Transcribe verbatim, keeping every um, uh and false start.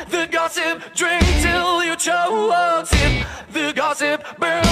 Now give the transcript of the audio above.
the gossip, drink till you choke. Sip the gossip, burn